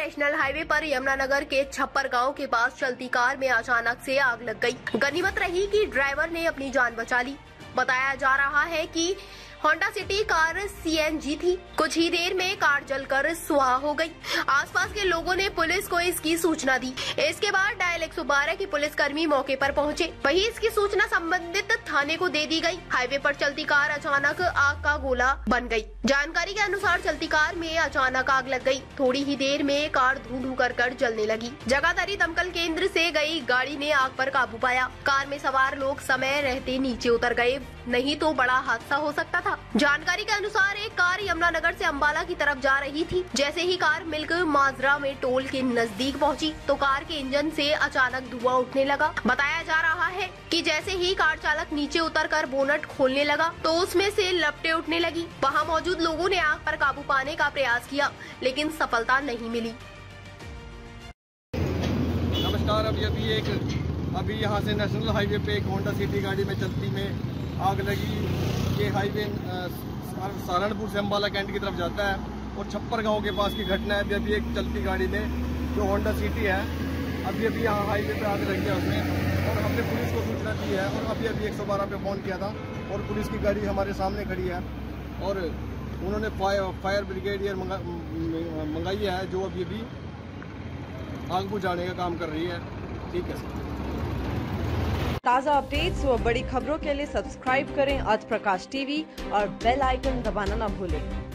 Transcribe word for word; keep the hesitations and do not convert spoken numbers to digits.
National highway पर यमुनानगर के छप्पर गांव के पास चलती कार में अचानक से आग लग गई। गनीमत रही कि ड्राइवर ने अपनी जान बचा ली। बताया जा रहा है कि होंडा सिटी कार सीएनजी थी। कुछ ही देर में कार जलकर सुहा हो गई। आसपास के लोगों ने पुलिस को इसकी सूचना दी। इसके बाद डायल एक सौ बारह की पुलिसकर्मी मौके पर पहुंचे। वहीं इसकी सूचना संबंधित थाने को दे दी गई। हाईवे पर चलती कार अचानक आग का गोला बन गई। जानकारी के अनुसार चलती कार में अचानक आग लग गई। थोड़ी ही देर में कार धू धू कर कर जलने लगी। जगाधरी दमकल केंद्र से गई गाड़ी ने आग पर काबू पाया। कार में सवार लोग समय रहते नीचे उतर गए, नहीं तो बड़ा हादसा हो सकता था। जानकारी के अनुसार एक कार यमुनानगर से अंबाला की तरफ जा रही थी। जैसे ही कार मिल्क माजरा में टोल के नजदीक पहुंची तो कार के इंजन से अचानक धुआं उठने लगा। बताया जा रहा है कि जैसे ही कार चालक नीचे उतरकर बोनट खोलने लगा तो उसमें से लपटें उठने लगी। वहां मौजूद लोगों ने आग पर काबू पाने का प्रयास किया, लेकिन सफलता नहीं मिली। नमस्कार। अभी अभी एक अभी यहाँ से नेशनल हाईवे पे एक होंडा सिटी गाड़ी में चलती में आग लगी। ये हाईवे सहारनपुर से अम्बाला कैंट की तरफ जाता है और छप्पर गांव के पास की घटना है। अभी अभी एक चलती गाड़ी ने जो होंडा सिटी है अभी अभी यहाँ हाईवे पे आग लगी है उसमें, और हमने पुलिस को सूचना दी है और अभी अभी एक सौ बारह पे फोन किया था और पुलिस की गाड़ी हमारे सामने खड़ी है और उन्होंने फायर फायर ब्रिगेडियर मंगाई है जो अभी अभी आग बुझाने का काम कर रही है। ठीक है सर। ताज़ा अपडेट्स व बड़ी खबरों के लिए सब्सक्राइब करें आज प्रकाश टीवी और बेल आइकन दबाना न भूलें।